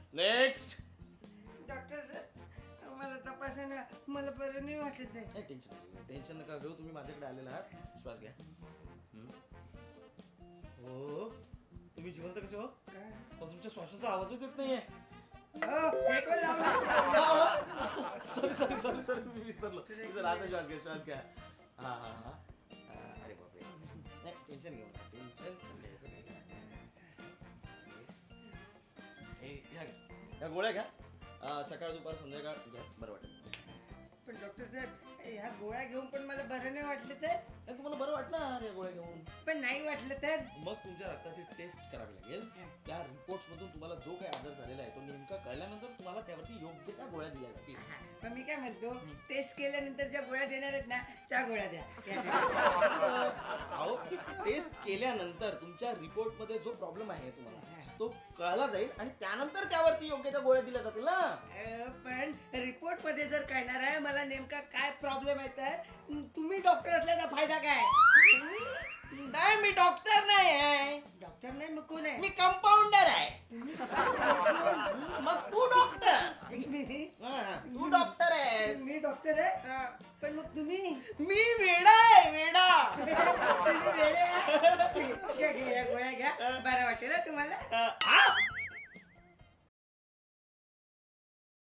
Next. Doctor sir मला तपासायला मला बरं नाही वाटत आहे. टेन्शन नका घेऊ. तुम्ही माझ्याकडे आलेला आहात. श्वास घ्या. हो तुम्ही जिवंत कसे हो? काय तुमच्या श्वासाचा आवाजच येत नाहीये. सॉरी सॉरी सॉरी सॉरी मी विसरलो. आता श्वास घ्या श्वास घ्या. हा हा हा. अरे बापरे. नाही टेन्शन घेऊ नका. टेन्शन घ्यायचं नाही. या गोळ्या घ्या. सकाळ दुपार संध्याकाळ घ्या. बरं वाटेल. पण डॉक्टर साहेब ह्या गोळ्या घेऊन पण मला बरं नाही वाटलं तर? तुम्हाला बरं वाटणार या गोळ्या घेऊन? पण नाही वाटलं तर? मग तुमच्या रक्ताची टेस्ट करावी लागेल. त्या रिपोर्ट्स मधून तुम्हाला जो काही आजार झालेला आहे तो नेमका कळल्यानंतर तुम्हाला त्यावरती योग्य त्या गोळ्या दिल्या जातील. पण मी काय म्हणतो टेस्ट केल्यानंतर ज्या गोळ्या देणार आहेत ना त्या गोळ्या द्या. अहो टेस्ट केल्यानंतर तुमच्या रिपोर्ट मध्ये जो प्रॉब्लेम आहे तुम्हाला तो कळला जाईल आणि त्यानंतर त्यावरती योग्य त्या गोळ्या दिल्या जातील ना. पण रिपोर्ट मध्ये जर कळणार आहे मला नेमका काय प्रॉब्लेम आहे तर तुम्ही डॉक्टर असल्याचा फायदा काय? नाही मी डॉक्टर नाही आहे. डॉक्टर नाही मग कोण आहे? मी कंपाऊंडर आहे. मग तू डॉक्टर.